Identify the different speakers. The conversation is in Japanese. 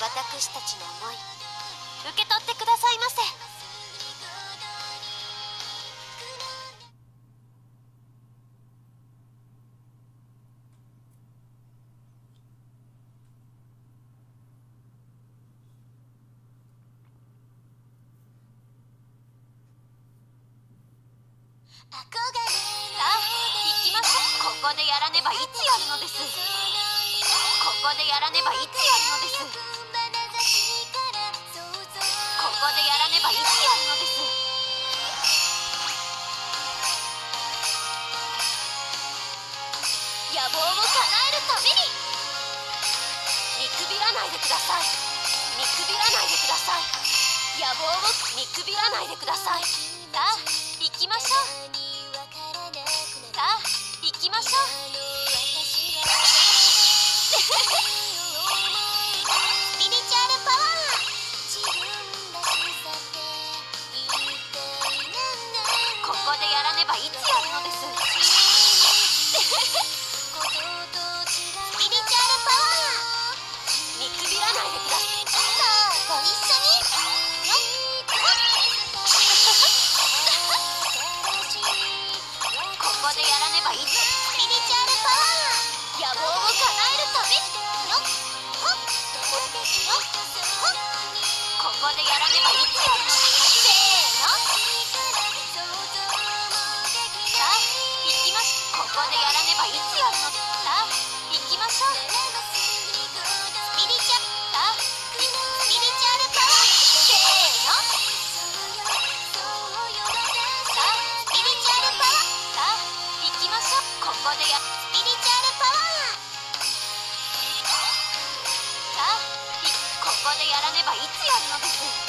Speaker 1: 私たちの思い受け取ってくださいませ。さあ、行きましょう。ここでやらねばいつやるのです。ここでやらねばいつやるのです。ここでやらねばいつやるのです。野望を叶えるために見くびらないでください。見くびらないでください。野望を見くびらないでください。さあ、行きましょう。さあ、行きましょう。スピリチュアルパワー。ここでやらねばいつやるのです。スピリチュアルパワー。見くびらないでください。さあ、ご一緒に。ここでやらねばいつ。スピリチュアルパワー。野望を叶えるために。ここでやらねばいつやるのです。せーの。さあ、行きましょう。ここでやらねばいつやるの。さあ、行きましょう。スピリチュアル。さあ、スピリチュアルパワー。せーの。さあ、スピリチュアルパワー。さあ、行きましょう。ここでやスピリチュアルパワー。さあ、ここでやらねばいつやるのです。